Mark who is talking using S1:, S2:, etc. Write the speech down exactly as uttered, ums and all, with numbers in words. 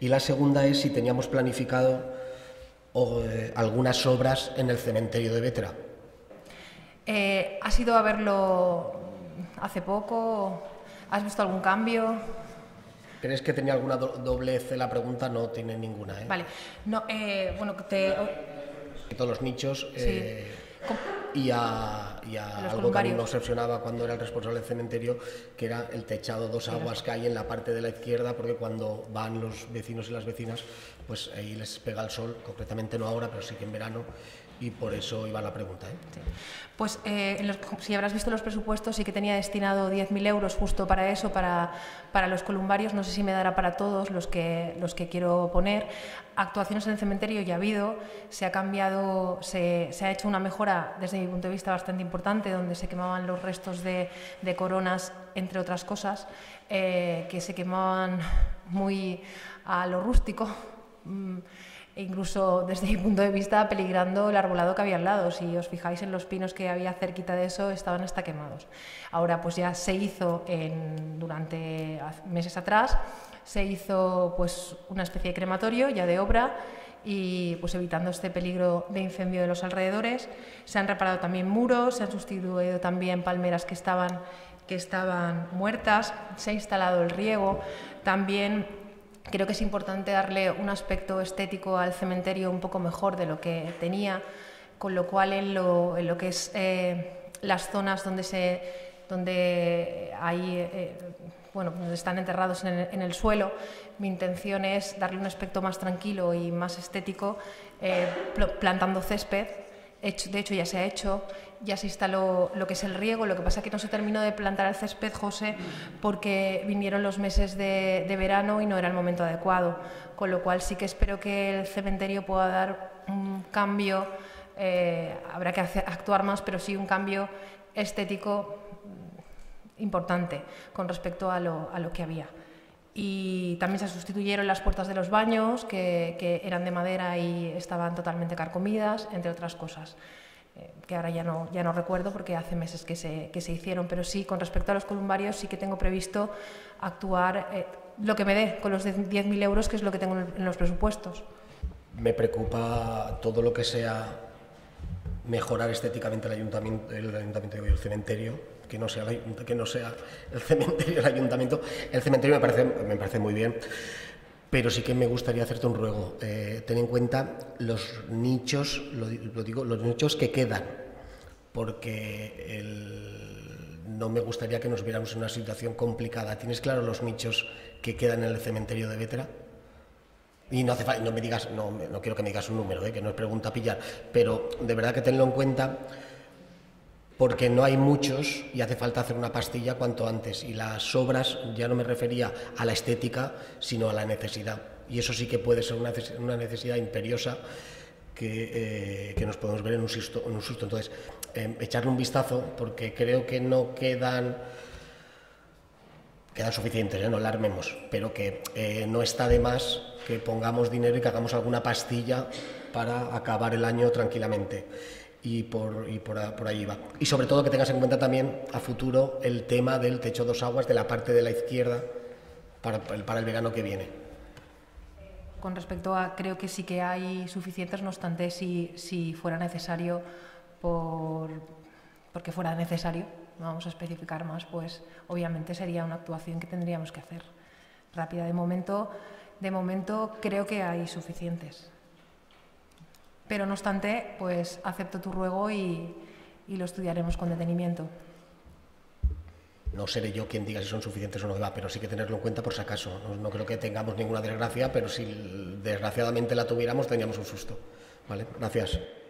S1: Y la segunda es si teníamos planificado o, eh, algunas obras en el cementerio de Vétera.
S2: Eh, ¿Has ido a verlo hace poco? ¿Has visto algún cambio?
S1: ¿Crees que tenía alguna do doblez la pregunta? No tiene ninguna, ¿eh?
S2: Vale. No, eh, bueno, te...
S1: Todos los nichos... Eh,
S2: sí.
S1: y a, y a algo que a mí me obsesionaba cuando era el responsable del cementerio, que era el techado dos aguas que hay en la parte de la izquierda, porque cuando van los vecinos y las vecinas, pues ahí les pega el sol, concretamente no ahora, pero sí que en verano, y por eso iba la pregunta, ¿eh?
S2: Sí. Pues eh, en los, si habrás visto los presupuestos, sí que tenía destinado diez mil euros justo para eso, para, para los columbarios. No sé si me dará para todos los que, los que quiero poner. Actuaciones en el cementerio ya ha habido, se ha cambiado, se, se ha hecho una mejora desde mi punto de vista bastante importante, donde se quemaban los restos de, de coronas, entre otras cosas, eh, que se quemaban muy a lo rústico. E incluso desde mi punto de vista peligrando el arbolado que había al lado. Si os fijáis en los pinos que había cerquita de eso, estaban hasta quemados. Ahora pues ya se hizo en, durante meses atrás, se hizo pues una especie de crematorio ya de obra, y pues evitando este peligro de incendio de los alrededores. Se han reparado también muros, se han sustituido también palmeras que estaban, que estaban muertas, se ha instalado el riego. También creo que es importante darle un aspecto estético al cementerio un poco mejor de lo que tenía, con lo cual en lo, en lo que es eh, las zonas donde, se, donde, hay, eh, bueno, donde están enterrados en el, en el suelo, mi intención es darle un aspecto más tranquilo y más estético, eh, plantando césped. De hecho, ya se ha hecho, ya se instaló lo que es el riego. Lo que pasa es que no se terminó de plantar el césped, José, porque vinieron los meses de, de verano y no era el momento adecuado. Con lo cual sí que espero que el cementerio pueda dar un cambio, eh, habrá que hacer, actuar más, pero sí un cambio estético importante con respecto a lo, a lo que había. Y también se sustituyeron las puertas de los baños, que, que eran de madera y estaban totalmente carcomidas, entre otras cosas, eh, que ahora ya no, ya no recuerdo porque hace meses que se, que se hicieron. Pero sí, con respecto a los columbarios, sí que tengo previsto actuar eh, lo que me dé con los diez mil euros, que es lo que tengo en los presupuestos.
S1: Me preocupa todo lo que sea mejorar estéticamente el ayuntamiento, el ayuntamiento y el cementerio. Que no, sea, que no sea el cementerio, el ayuntamiento. El cementerio me parece, me parece muy bien, pero sí que me gustaría hacerte un ruego. Eh, ten en cuenta los nichos, lo, lo digo, los nichos que quedan, porque el, no me gustaría que nos viéramos en una situación complicada. ¿Tienes claro los nichos que quedan en el cementerio de Vétera? Y no hace falta, no me digas, no, no quiero que me digas un número, eh, que no es pregunta a pillar, pero de verdad que tenlo en cuenta, porque no hay muchos y hace falta hacer una pastilla cuanto antes. Y las obras, ya no me refería a la estética, sino a la necesidad. Y eso sí que puede ser una necesidad imperiosa que, eh, que nos podemos ver en un susto. En un susto. Entonces, eh, echarle un vistazo, porque creo que no quedan, quedan suficientes, ¿eh? No la armemos, pero que eh, no está de más que pongamos dinero y que hagamos alguna pastilla para acabar el año tranquilamente. Y, por, y por, por ahí va. Y sobre todo que tengas en cuenta también a futuro el tema del techo dos aguas de la parte de la izquierda para, para el verano que viene.
S2: Con respecto a, creo que sí que hay suficientes, no obstante, si, si fuera necesario, por, porque fuera necesario, no vamos a especificar más, pues obviamente sería una actuación que tendríamos que hacer rápida. De momento, de momento creo que hay suficientes. Pero no obstante, pues acepto tu ruego y, y lo estudiaremos con detenimiento.
S1: No seré yo quien diga si son suficientes o no, pero sí que tenerlo en cuenta por si acaso. No, no creo que tengamos ninguna desgracia, pero si desgraciadamente la tuviéramos, tendríamos un susto. ¿Vale? Gracias.